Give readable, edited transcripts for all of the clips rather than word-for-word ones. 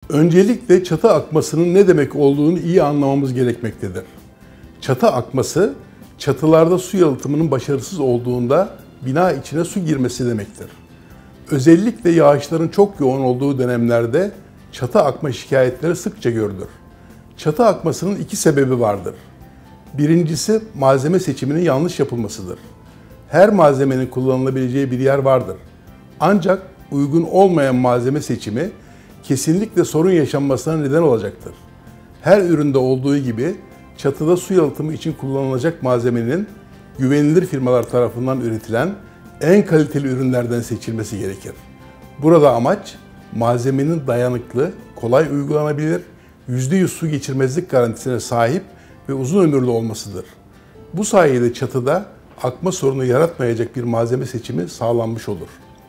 Öncelikle çatı akmasının ne demek olduğunu iyi anlamamız gerekmektedir. Çatı akması, çatılarda su yalıtımının başarısız olduğunda bina içine su girmesi demektir. Özellikle yağışların çok yoğun olduğu dönemlerde çatı akma şikayetleri sıkça görülür. Çatı akmasının iki sebebi vardır. Birincisi malzeme seçiminin yanlış yapılmasıdır. Her malzemenin kullanılabileceği bir yer vardır. Ancak uygun olmayan malzeme seçimi kesinlikle sorun yaşanmasına neden olacaktır. Her üründe olduğu gibi çatıda su yalıtımı için kullanılacak malzemenin güvenilir firmalar tarafından üretilen en kaliteli ürünlerden seçilmesi gerekir. Burada amaç malzemenin dayanıklı, kolay uygulanabilir, %100 su geçirmezlik garantisine sahip ve uzun ömürlü olmasıdır. Bu sayede çatıda akma sorunu yaratmayacak bir malzeme seçimi sağlanmış olur.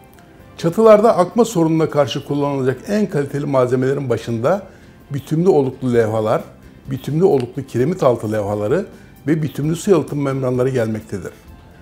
Çatılarda akma sorununa karşı kullanılacak en kaliteli malzemelerin başında bitumlu oluklu levhalar, bitumlu oluklu kiremit altı levhaları ve bitumlu su yalıtım membranları gelmektedir.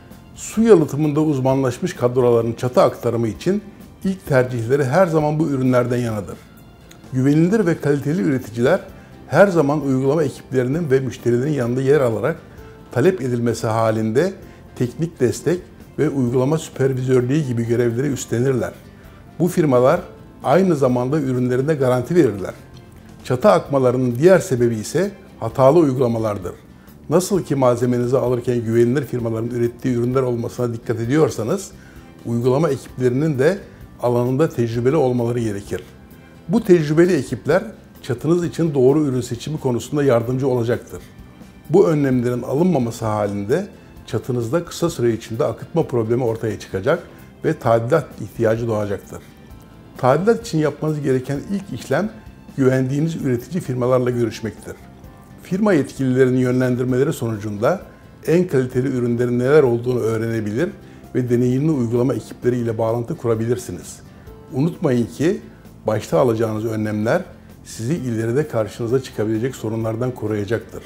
Su yalıtımında uzmanlaşmış kadroların çatı aktarımı için ilk tercihleri her zaman bu ürünlerden yanadır. Güvenilir ve kaliteli üreticiler her zaman uygulama ekiplerinin ve müşterilerin yanında yer alarak talep edilmesi halinde teknik destek ve uygulama süpervizörlüğü gibi görevleri üstlenirler. Bu firmalar aynı zamanda ürünlerine garanti verirler. Çatı akmalarının diğer sebebi ise hatalı uygulamalardır. Nasıl ki malzemenizi alırken güvenilir firmaların ürettiği ürünler olmasına dikkat ediyorsanız, uygulama ekiplerinin de alanında tecrübeli olmaları gerekir. Bu tecrübeli ekipler çatınız için doğru ürün seçimi konusunda yardımcı olacaktır. Bu önlemlerin alınmaması halinde çatınızda kısa süre içinde akıtma problemi ortaya çıkacak ve tadilat ihtiyacı doğacaktır. Tadilat için yapmanız gereken ilk işlem güvendiğiniz üretici firmalarla görüşmektir. Firma yetkililerinin yönlendirmeleri sonucunda en kaliteli ürünlerin neler olduğunu öğrenebilir ve deneyimli uygulama ekipleri ile bağlantı kurabilirsiniz. Unutmayın ki başta alacağınız önlemler sizi ileride karşınıza çıkabilecek sorunlardan koruyacaktır.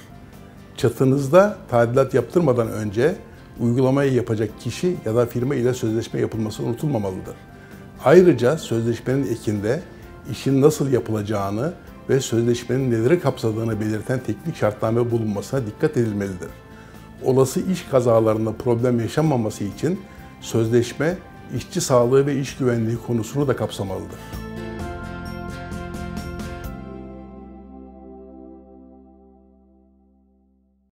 Çatınızda tadilat yaptırmadan önce uygulamayı yapacak kişi ya da firma ile sözleşme yapılması unutulmamalıdır. Ayrıca sözleşmenin ekinde işin nasıl yapılacağını ve sözleşmenin neleri kapsadığını belirten teknik şartname bulunmasına dikkat edilmelidir. Olası iş kazalarında problem yaşanmaması için sözleşme, işçi sağlığı ve iş güvenliği konusunu da kapsamalıdır.